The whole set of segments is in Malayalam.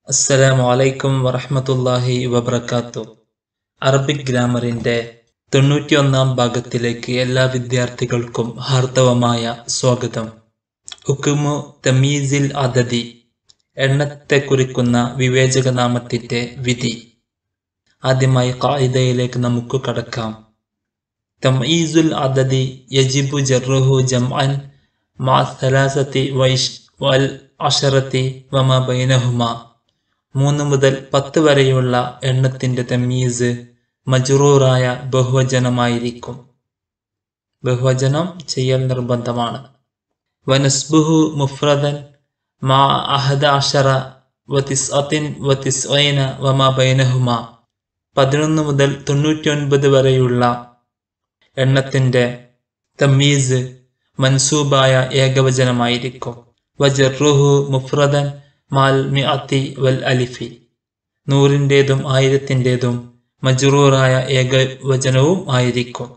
അസ്സലാമു അലൈക്കും വറഹ്മത്തുള്ളാഹി വബറകാതുഹു. അറബിക് ഗ്രാമറിന്റെ 91-ാം ഭാഗത്തിലേക്ക് എല്ലാ വിദ്യാർത്ഥികൾക്കും ഹാർദവമായ സ്വാഗതം. ഹുക്മു തമീസിൽ അദദി, എണ്ണത്തെ കുറിക്കുന്ന വിവേചകനാമത്തിന്റെ വിധി. ആദ്യമായി ഖായിദയിലേക്ക് നമുക്ക് കടക്കാം. തമീസുൽ അദദി യജിബു ജർറുഹു ജംഅൻ മഅ സലാസതി വൽ അശറതി വമാ ബൈനഹുമാ. 3 മുതൽ 10 വരെയുള്ള എണ്ണത്തിന്റെ തമീസ് മജ്റൂറായ ബഹുവചനമായിരിക്കും. ബഹുവചനം ചെയ്യൽ നിർബന്ധമാണ്. വനസ്ബുഹു മുഫ്രദൻ മാ അഹദ അശറ വതിസ്അത്തിൻ വതിസ്ഈന വമാ ബൈനഹുമാ. 11 മുതൽ 99 വരെയുള്ള എണ്ണത്തിന്റെ തമീസ് മൻസൂബായ ഏകവചനമായിരിക്കും. വജറുഹു മുഫ്രദൻ മാൽ മിഅത്തി വൽ അലിഫി. 100-ന്റേതും 1000-ന്റേതും മജ്റൂറായ ഏകവചനവും ആയിരിക്കും.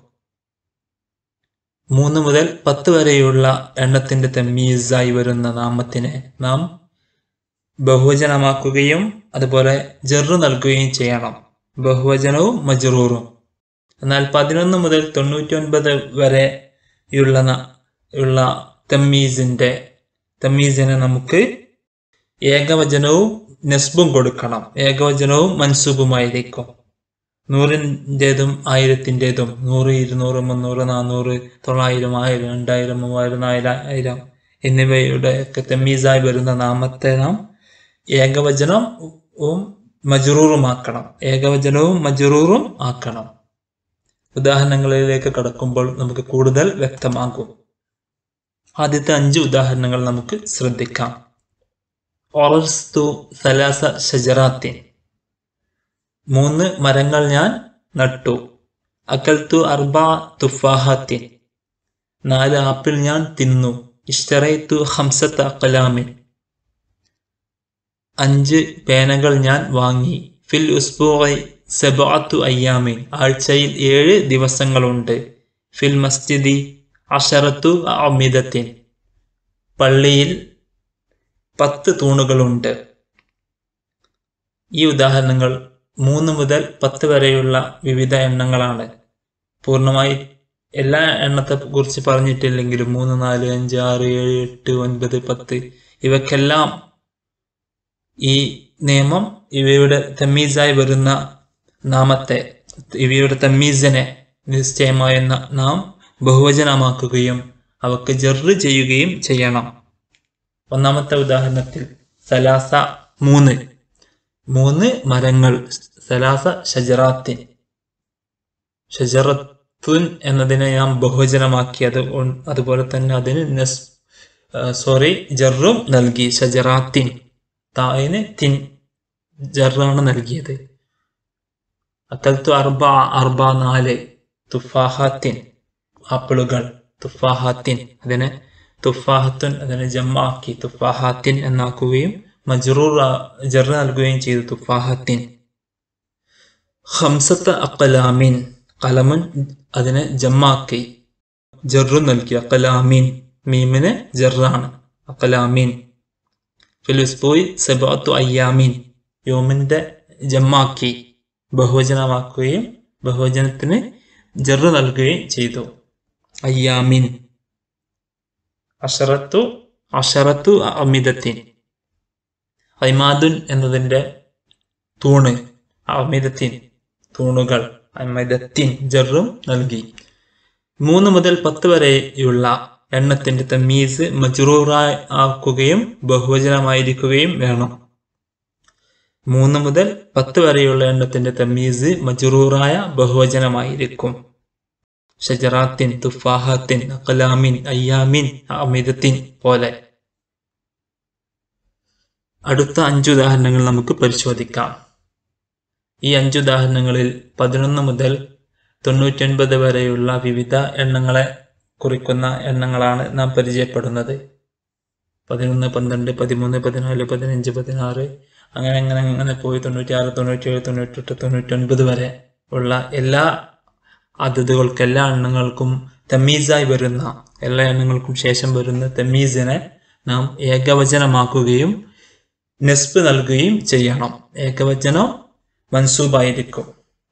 3 മുതൽ 10 വരെയുള്ള എണ്ണത്തിന്റെ തമീസായി വരുന്ന നാമത്തിനെ നാം ബഹുവചനമാക്കുകയും അതുപോലെ ജർറ് നൽകുകയും ചെയ്യണം. ബഹുവചനവും മജ്റൂറും. എന്നാൽ 11 മുതൽ 99 വരെയുള്ള തമീസിനെ നമുക്ക് ഏകവചനവും നസ്ബും കൊടുക്കണം. ഏകവചനവും മൻസൂബുമായിരിക്കും. 100-ന്റേതും 1000-ന്റേതും 100, 200, 300, 400, 900, 1000, 3000, 4000 എന്നിവയുടെ ഒക്കെ തമീസായി വരുന്ന നാമത്തെ നാം ഏകവചനവും മജ്റൂറുമാക്കണം. ഏകവചനവും മജ്റൂറും ആക്കണം. ഉദാഹരണങ്ങളിലേക്ക് കടക്കുമ്പോൾ നമുക്ക് കൂടുതൽ വ്യക്തമാകും. ആദ്യത്തെ 5 ഉദാഹരണങ്ങൾ നമുക്ക് ശ്രദ്ധിക്കാം. ഒറസ്തു സലാസ ഷജറാത്തിൻ. 3 മരങ്ങൾ ഞാൻ നട്ടു. അകൽത്തു അർബഅ തുഫാഹാത്തിൻ. 4 ആപ്പിൾ ഞാൻ തിന്നു. ഇഷ്തറൈതു ഖംസത അഖ്ലാമിൻ. 5 പേനകൾ ഞാൻ വാങ്ങി. ഫിൽ ഉസ്ബൂഇ സബഅത്തു അയ്യാമിൻ. ആഴ്ചയിൽ 7 ദിവസങ്ങളുണ്ട്. ഫിൽ മസ്ജിദി അശറത്തു അഅമിദത്തിൻ. പള്ളിയിൽ 10 തൂണുകളുണ്ട്. ഈ ഉദാഹരണങ്ങൾ 3 മുതൽ 10 വരെയുള്ള വിവിധ എണ്ണങ്ങളാണ്. പൂർണ്ണമായി എല്ലാ എണ്ണത്തെ കുറിച്ച് പറഞ്ഞിട്ടില്ലെങ്കിലും 3, 4, 5, 6, 7, 8, 9, 10 ഇവക്കെല്ലാം ഈ നിയമം ഇവയുടെ തമീസായി വരുന്ന നാമത്തെ, ഇവയുടെ തമീസിനെ നിശ്ചയമായി നാം ബഹുവചനമാക്കുകയും അവക്ക് ജർറ് ചെയ്യുകയും ചെയ്യണം. ഒന്നാമത്തെ ഉദാഹരണത്തിൽ സലാസ 3 മരങ്ങൾ. സലാസ ഷജറാത്തിൻ. ഷജറത്തുൻ എന്നതിനെ നാം ബഹുവചനമാക്കിയത്, അതുപോലെ തന്നെ അതിന് ജർറും നൽകി. ഷജറാത്തിൻ. തായിന് തിൻ ജറാണ് നൽകിയത്. അകൽത്തു അർബ 4 തുഫാഹാത്തിൻ. ആപ്പിളുകൾ. തുഫാഹാത്തിൻ അതിനെ തുഫാഹത്തുൻ അതിനെ ജമ്മാക്കി തുഫാഹാത്തിൻ എന്നാക്കുകയും ജർറ് നൽകുകയും ചെയ്തു. തുഫാഹത്തിൻ. ഖംസത അഖ്ലാമിൻ. ഖലമുൻ അതിനെ ജമ്മാക്കി ജർറ് നൽകി. അഖ്ലാമിൻ മീമിന് ജറാണ്. അഖ്ലാമിൻ. ഫിൽ ഉസ്ബൂഇ സബഅത്തു അയ്യാമിൻ. യോമിന്റെ ജമ്മാക്കി ബഹുവചനമാക്കുകയും ബഹുവചനത്തിന് ജർറ് നൽകുകയും ചെയ്തു. അയ്യാമിൻ. അശറത്തു അമിദത്തിൻ. അയ്മാദുൻ എന്നതിന്റെ തൂണ്. അമിദത്തിൻ തൂണുകൾ. അമിദത്തിൻ ജർറും നൽകി. 3 മുതൽ 10 വരെയുള്ള എണ്ണത്തിന്റെ തമീസ് മജ്റൂറായി ആക്കുകയും ബഹുവചനമായിരിക്കുകയും വേണം. 3 മുതൽ 10 വരെയുള്ള എണ്ണത്തിന്റെ തമീസ് മജ്റൂറായ ബഹുവചനമായിരിക്കും. ഷജറാത്തിൻ, തുഫാഹാത്തിൻ, അഖ്ലാമിൻ, അയ്യാമിൻ, അമിദത്തിൻ പോലെ. അടുത്ത 5 ഉദാഹരണങ്ങൾ നമുക്ക് പരിശോധിക്കാം. ഈ 5 ഉദാഹരണങ്ങളിൽ 11 മുതൽ 99 വരെയുള്ള വിവിധ എണ്ണങ്ങളെ കുറിക്കുന്ന എണ്ണങ്ങളാണ് നാം പരിചയപ്പെടുന്നത്. 11, 12, 13, 14, 15, 16 അങ്ങനെ പോയി 96, 97, 98, 99 വരെ ഉള്ള എല്ലാ അതതുകൾക്ക്, എല്ലാ എണ്ണങ്ങൾക്കും തമീസായി വരുന്ന, എല്ലാ എണ്ണങ്ങൾക്കും ശേഷം വരുന്ന തമീസിനെ നാം ഏകവചനമാക്കുകയും നെസ്ബ് നൽകുകയും ചെയ്യണം. ഏകവചനം മൻസൂബായിരിക്കും.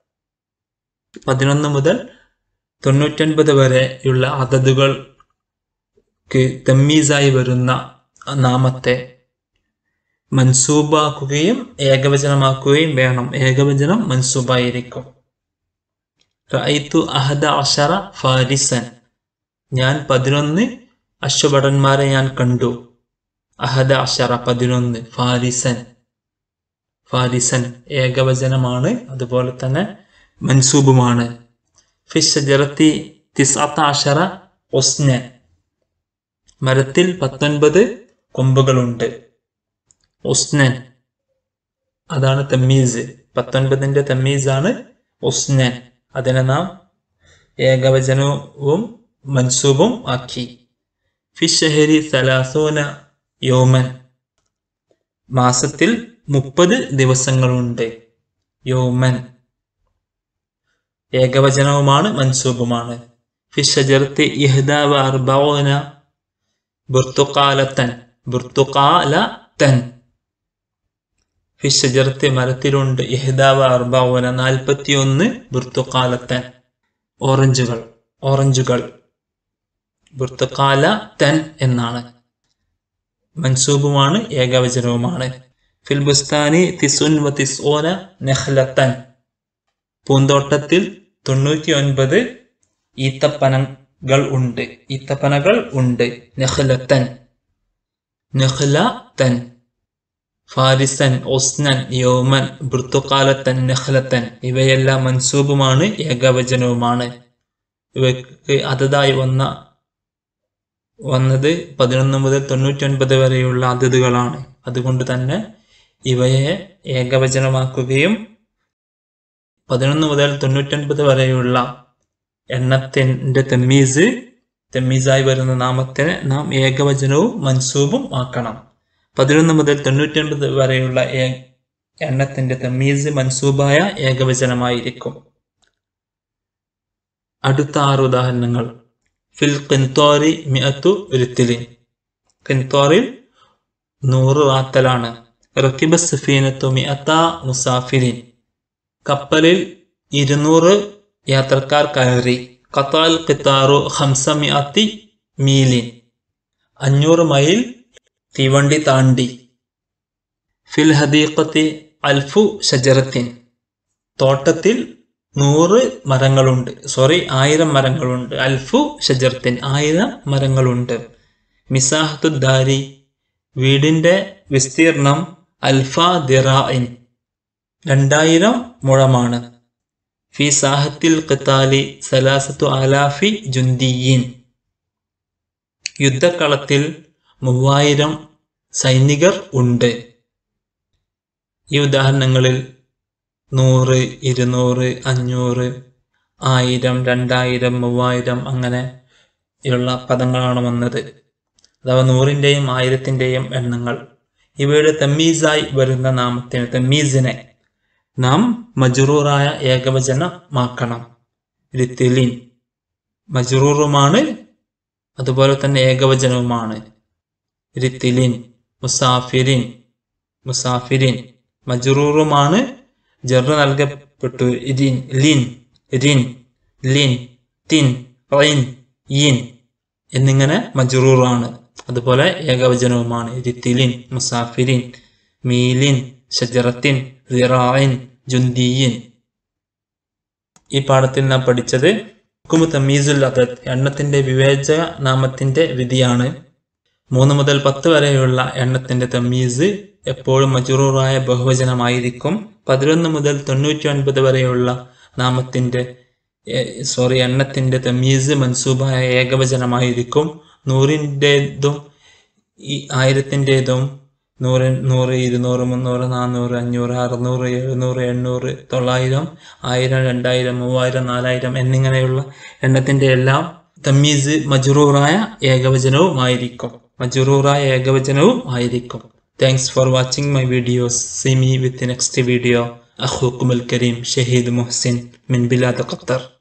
11 മുതൽ 99 വരെയുള്ള അതതുകൾക്ക് തമ്മീസായി വരുന്ന നാമത്തെ മൻസൂബാക്കുകയും ഏകവചനമാക്കുകയും വേണം. ഏകവചനം മൻസൂബായിരിക്കും. റഅയ്തു 11 ഫാരിസൻ, ഞാൻ 11 അശ്വഭടന്മാരെ ഞാൻ കണ്ടു. 11 11 ഫാരിസൻ, ഫാരിസൻ ഏകവചനമാണ്, അതുപോലെ തന്നെ മൻസൂബുമാണ്. ഫി ശജറത്തി 19 ഉസ്നൻ, മരത്തിൽ 19 കൊമ്പുകളുണ്ട്. ഉസ്നൻ അതാണ് തമ്മീസ്. 19ന്റെ തമ്മീസാണ് ഉസ്നൻ. അതിനെ നാം ഏകവചനവും മൻസൂബും ആക്കി. ഫി ശഹരി 30 യൗമൻ, മാസത്തിൽ 30 ദിവസങ്ങളുണ്ട്. യൗമൻ ഏകവചനവുമാണ് മൻസൂബുമാണ്. ഫി ശജറത്തി 41 ബുർത്തുഖാലത്തൻ, ബുർത്തുഖാലത്തൻ. ഫി ശജറത്തി മരത്തിലുണ്ട് 41 41 ബുർത്തുഖാലത്തൻ, ഓറഞ്ചുകൾ, ഓറഞ്ചുകൾ. ബുർത്തുഖാലത്തൻ എന്നാണ്. മൻസൂബുമാണ് ഏകവചനവുമാണ്. ഫിൽ ബുസ്താനി 99 നഖ്ലത്തൻ, പൂന്തോട്ടത്തിൽ 99 ഈത്തപ്പനകൾ ഉണ്ട്. ഈത്തപ്പനകൾ ഉണ്ട്. നഖ്ലത്തൻ, നഖ്ലത്തൻ. ഫാരിസൻ, ഉസ്നൻ, യൗമൻ, ബുർത്തുഖാലത്തൻ, നഖ്ലത്തൻ ഇവയെല്ലാം മൻസൂബുമാണ്, ഏകവചനവുമാണ്. ഇവയ്ക്ക് അതതായി വന്നത് 11 മുതൽ 99 വരെയുള്ള അതതുകളാണ്. അതുകൊണ്ട് തന്നെ ഇവയെ ഏകവചനമാക്കുകയും 11 മുതൽ 99 വരെയുള്ള എണ്ണത്തിന്റെ തമ്മീസായി വരുന്ന നാമത്തിന് നാം ഏകവചനവും മൻസൂബും ആക്കണം. 11 മുതൽ 99 വരെയുള്ള എണ്ണത്തിന്റെ തമ്മീസ് മൻസൂബായ ഏകവചനമായിരിക്കും. അടുത്ത 6 ഉദാഹരണങ്ങൾ. ഫിൽ ഖിൻതാരി 100 റിത്തിലിൻ, ഖിൻതാറിൽ 100 റാത്തലാണ്. റക്കിബ സഫീനത്തു 100 മുസാഫിരിൻ, കപ്പലിൽ 200 യാത്രക്കാർ കയറി. ഖത്താൽ ഖിത്താറു 500 മീലിൻ, 500 മൈൽ തീവണ്ടി താണ്ടി. ഫിൽ ഹദീഖത്തി 1000 ഷജറത്തിൻ, തോട്ടത്തിൽ 100 മരങ്ങളുണ്ട്. 1000 മരങ്ങളുണ്ട്. 1000 ഷജറത്തിൻ 1000 മരങ്ങളുണ്ട്. മിസാഹത്തു ദാരി, വീടിന്റെ വിസ്തീർണം 1000 ദിറാഇൻ, 2000 മുഴമാണ്. ഫി സാഹത്തിൽ ഖിതാലി 3000 ജുന്ദിയീൻ, യുദ്ധക്കളത്തിൽ 3000 സൈനികർ ഉണ്ട്. ഈ ഉദാഹരണങ്ങളിൽ 100, 200, 500, 1000, 2000, 3000 അങ്ങനെയുള്ള പദങ്ങളാണ് വന്നത്. അഥവാ 100ന്റെയും 1000ന്റെയും എണ്ണങ്ങൾ. ഇവയുടെ തമ്മീസായി വരുന്ന നാമത്തിന്, തമ്മീസിനെ നാം മജ്റൂറായ ഏകവചനമാക്കണം. റിത്തിലിൻ മജ്റൂറുമാണ്, അതുപോലെ തന്നെ ഏകവചനവുമാണ്. റിത്തിലിൻ. മുസാഫിരിൻ, മുസാഫിരിൻ മജ്റൂറുമാണ്, ജർ നൽകപ്പെട്ടു. റിൻ, ലിൻ, റിൻ, ലിൻ, തിൻ, റൈൻ, യിൻ എന്നിങ്ങനെ മജ്റൂറാണ്. അതുപോലെ ഏകവചനവുമാണ്. റിത്തിലിൻ, മുസാഫിരിൻ, മീലിൻ, ഷജറത്തിൻ, ദിറാഇൻ, ജുന്ദിയിൻ. ഈ പാഠത്തിൽ നാം പഠിച്ചത് ഹുക്മു തമീസുൽ അദദ്, എണ്ണത്തിന്റെ വിവേചക നാമത്തിന്റെ വിധിയാണ്. 3 മുതൽ 10 വരെയുള്ള എണ്ണത്തിന്റെ തമീസ് എപ്പോഴും മജ്റൂറായ ബഹുവചനമായിരിക്കും. 11 മുതൽ 99 വരെയുള്ള എണ്ണത്തിന്റെ തമീസ് മൻസൂബായ ഏകവചനമായിരിക്കും. 100ന്റേതും 1000ന്റേതും 100, 200, 300, 400, 500, 600, 700, 800, 900, 1000, 2000, 3000, 4000 എന്നിങ്ങനെയുള്ള എണ്ണത്തിന്റെ എല്ലാം Thamees മജ്റൂറായ ഏകവചനവുമായിരിക്കും. Thanks for watching my videos. See me with the next video. أخوكم الكريم شهيد محسن من بلاد قطر.